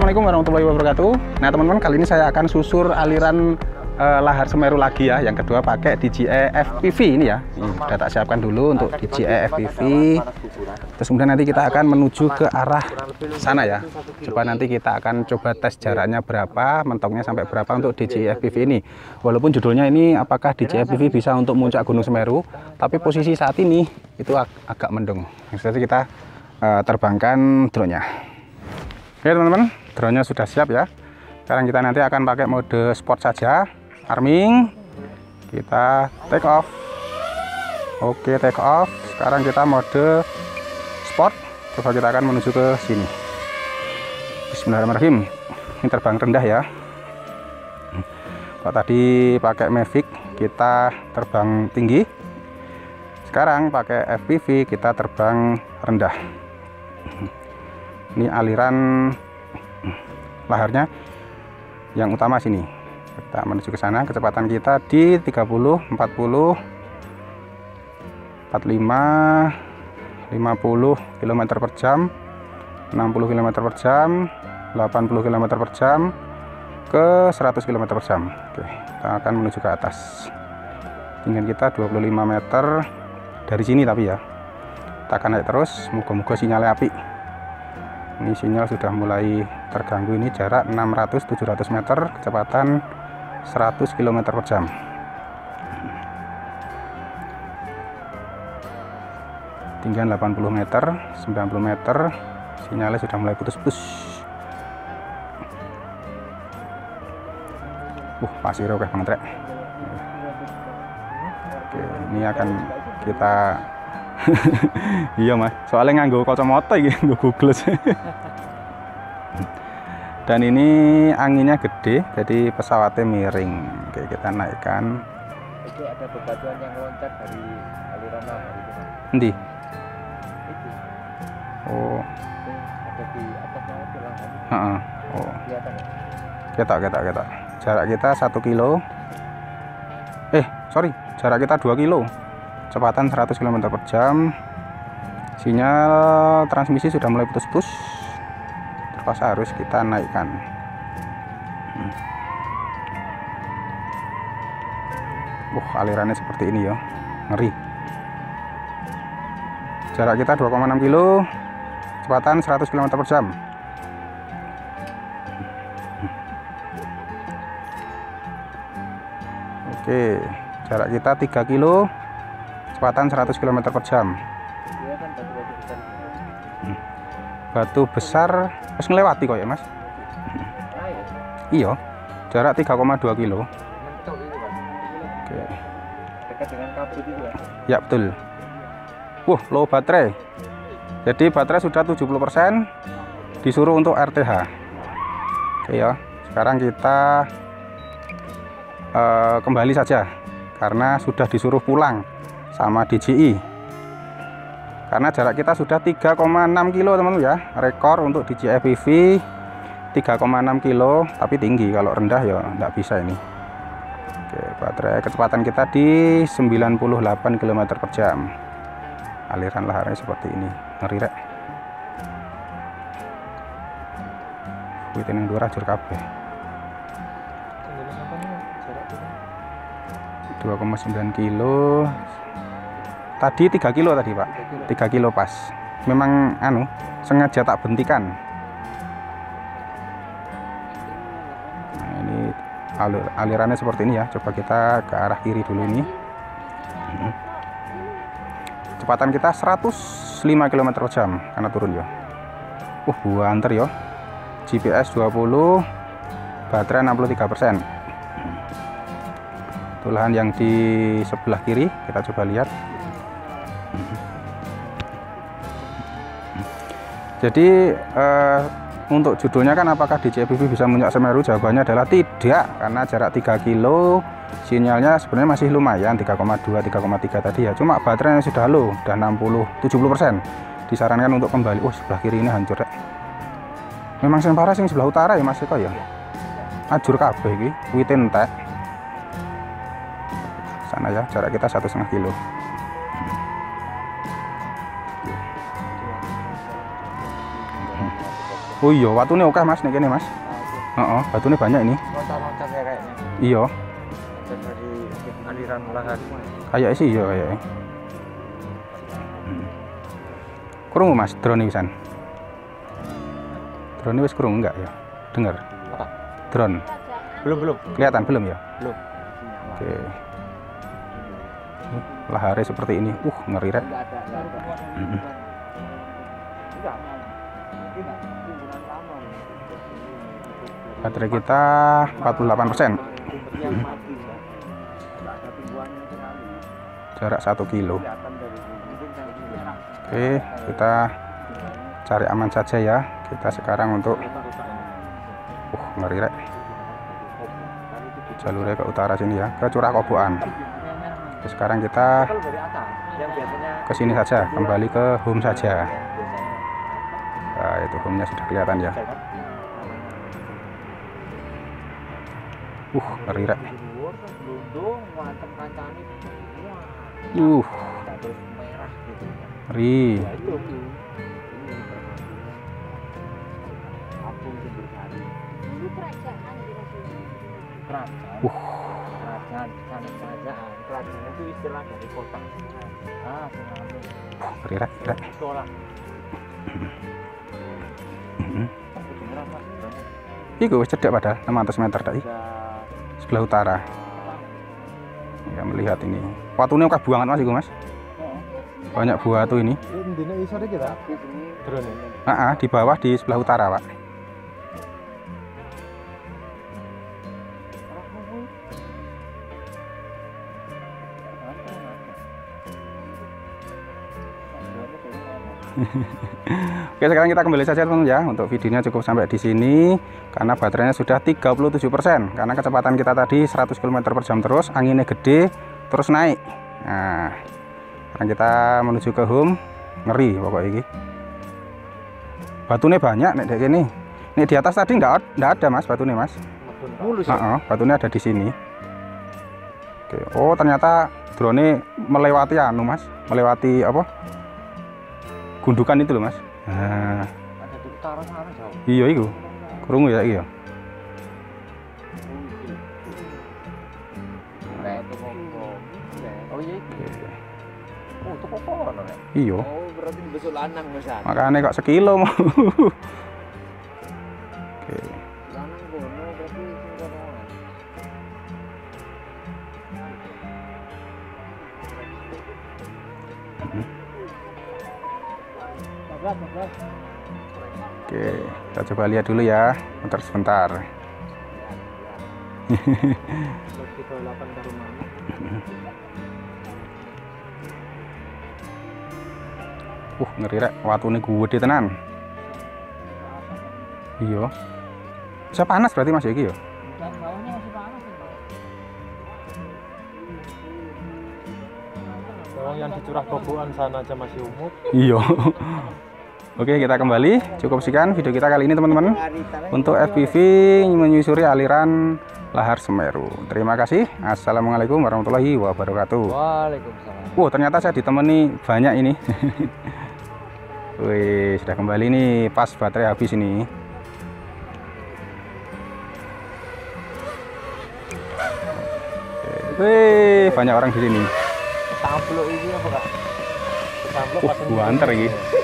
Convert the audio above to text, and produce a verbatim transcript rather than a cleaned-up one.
Assalamualaikum warahmatullahi wabarakatuh. Nah teman-teman, kali ini saya akan susur aliran eh, lahar Semeru lagi ya. Yang kedua pakai D J E F P V ini ya. Ini sudah tak siapkan dulu untuk D J E F P V. Terus kemudian nanti kita akan menuju ke arah sana ya. Coba nanti kita akan coba tes jaraknya berapa, mentoknya sampai berapa untuk D J E F P V ini. Walaupun judulnya ini apakah D J E F P V bisa untuk muncak Gunung Semeru, tapi posisi saat ini itu ag agak mendung. Jadi kita uh, terbangkan drone-nya. Oke teman-teman, drone-nya sudah siap ya. Sekarang kita nanti akan pakai mode sport saja, arming. Kita take off. Oke, take off. Sekarang kita mode sport. Coba kita akan menuju ke sini. Bismillahirrahmanirrahim. Ini terbang rendah ya. Kalau tadi pakai Mavic kita terbang tinggi. Sekarang pakai F P V kita terbang rendah. Ini aliran laharnya yang utama sini. Kita menuju ke sana. Kecepatan kita di tiga puluh, empat puluh, empat puluh lima, lima puluh kilometer per jam, enam puluh kilometer per jam, delapan puluh kilometer per jam, ke seratus kilometer per jam. Oke, kita akan menuju ke atas. Tinggian kita dua puluh lima meter dari sini tapi ya. Kita akan naik terus. Moga-moga sinyalnya api. Ini sinyal sudah mulai terganggu. Ini jarak enam ratus tujuh ratus meter, kecepatan seratus kilometer per jam. Tinggian delapan puluh meter, sembilan puluh meter, sinyalnya sudah mulai putus-putus. Uh, pasir oke banget rek. Oke, ini akan kita iya mas, soalnya nganggo kacamata iki, nganggo Google. Dan ini anginnya gede, jadi pesawatnya miring. Oke, kita naikkan. Itu ada bebatuan yang loncat dari aliran lahar itu kan? Endi? Itu. Oh. Itu ada di atasnya itu lahar. Heeh. Oh. Kelihatan ya? Ketok, ketok, ketok. Jarak kita satu kilo. Eh, sorry, jarak kita dua kilo. Kecepatan seratus kilometer per jam. Sinyal transmisi sudah mulai putus-putus. Terpaksa harus kita naikkan. Hmm. Uh, alirannya seperti ini ya. Ngeri. Jarak kita dua koma enam kilo. Kecepatan seratus kilometer per jam. Oke, jarak kita tiga kilo. Kecepatan seratus kilometer per jam. Batu besar harus ngelewati kok ya mas. Iya, jarak tiga koma dua kilo. Oke. Dekat dengan kabut itu ya? Ya betul. Wah, low baterai. Jadi baterai sudah tujuh puluh persen. Disuruh untuk R T H. Oke ya. Sekarang kita uh, kembali saja karena sudah disuruh pulang sama D J I. Karena jarak kita sudah tiga koma enam kilo teman-teman ya. Rekor untuk D J I F P V tiga koma enam kilo, tapi tinggi. Kalau rendah ya nggak bisa ini. Oke, baterai kecepatan kita di sembilan puluh delapan kilometer per jam. Aliran laharnya seperti ini. Ngeri rek. Witen yang dua rajur kabeh. dua koma sembilan kilo. Tadi tiga kilo tadi pak, tiga kilo pas. Memang anu sengaja tak bentikan. Nah, ini alur, alirannya seperti ini ya. Coba kita ke arah kiri dulu ini. Hmm. Kecepatan kita seratus lima kilometer per jam karena turun ya. Uh, buanter ya. G P S dua puluh, baterai enam puluh tiga persen. Itu lahan yang di sebelah kiri, kita coba lihat. Jadi eh, untuk judulnya kan apakah D J I F P V bisa muncak Semeru, jawabannya adalah tidak, karena jarak tiga kilo sinyalnya sebenarnya masih lumayan tiga koma dua, tiga koma tiga tadi ya, cuma baterainya sudah low, udah enam puluh, tujuh puluh persen. Disarankan untuk kembali. Oh, sebelah kiri ini hancur ya. Memang yang parah sing sebelah utara ya Mas Eko ya. Ajur kabeh iki, wite entek. Sana ya, jarak kita satu setengah kilo. Oh iya, watune oke Mas nek kene Mas. Heeh, batune banyak ini. Loncat-loncat ya kayaknya. Iya. Loncat dari aliran lahar. Kayak sih iya kayaknya. Krungu Mas, drone wisan. Drone wis krungu enggak ya? Dengar. Apa? Drone. Belum, belum. Kelihatan belum ya? Belum. Oke. Laharnya seperti ini. Uh, ngeri rek. Enggak ada, enggak ada. Mm-mm. Enggak. Mungkin timbunan lama. Baterai kita empat puluh delapan persen. Yang mati ya. Enggak ada tumbuhannya sekali. Jarak satu kilo. Kelihatan dari mungkin dari sini. Oke, kita cari aman saja ya. Kita sekarang untuk uh, ngeri rek. Jalurnya ke utara sini ya, ke Curah Koboan. Terus sekarang kita Kalau dari atas yang biasanya ke sini saja, kembali ke home saja. Nah, itu home-nya sudah kelihatan ya. Uh, ngeri rek. Blundung, wantem kancane. Wah, Uh, terus merah gitu. ngeri. Ya itu. Ini Kampung Sumber Sari. Dulu kerajaan gitu sih. Kerajaan. Uh, Kerajaan, sana kerajaan. Kerajaan itu istilah dari kota. Ah, Singamu. uh, ngeri rek, rek. Sekolah. Mhm. Beneran Mas. Iku wis cedek padahal enam ratus meter tadi. Udah Sebelah utara. Ya melihat ini. Watune akeh banget Mas iku Mas. Banyak batu ini. ini dina iso iki ta? Drone. Ah, ah, di bawah di sebelah utara, Pak. Oke, sekarang kita kembali saja teman-teman ya. Untuk videonya cukup sampai di sini karena baterainya sudah tiga puluh tujuh persen. Karena kecepatan kita tadi seratus kilometer per jam terus, anginnya gede, terus naik. Nah, sekarang kita menuju ke home. Ngeri pokoknya ini. Batunya banyak nek dek ini. Nek di atas tadi enggak enggak ada Mas batunya Mas. Mulus Heeh, batunya ada di sini. Oke. Oh, ternyata drone melewati anu Mas, melewati apa? Gundukan itu loh Mas. Nah, ada di utara sana jauh. iya itu. Krungu ya iya. Kayak itu Oh iya iki. Oh, itu kok ono ya? Iya. Oh, berarti besok lanang Mas. Makanya kok sekilo mau. Oke. Lanang kono berarti sing kono. Bablas, bablas. Oke, kita coba lihat dulu ya. Bentar sebentar. Uh, ngeri rek, watune gede tenan. Iya. Bisa panas berarti Mas iki ya? Dan bawahnya masih panas. Kalau yang di Curah Koboan sana aja masih umut. Iya. Oke, kita kembali. Cukup sekian video kita kali ini teman-teman. Untuk F P V menyusuri aliran lahar Semeru. Terima kasih. Assalamualaikum warahmatullahi wabarakatuh. Waalaikumsalam. Wow, ternyata saya ditemani banyak ini. Wih, sudah kembali nih, pas baterai habis ini. Wih, banyak orang di sini. Tamplo ini apa Kak? Samplok Uh, gua antar lagi.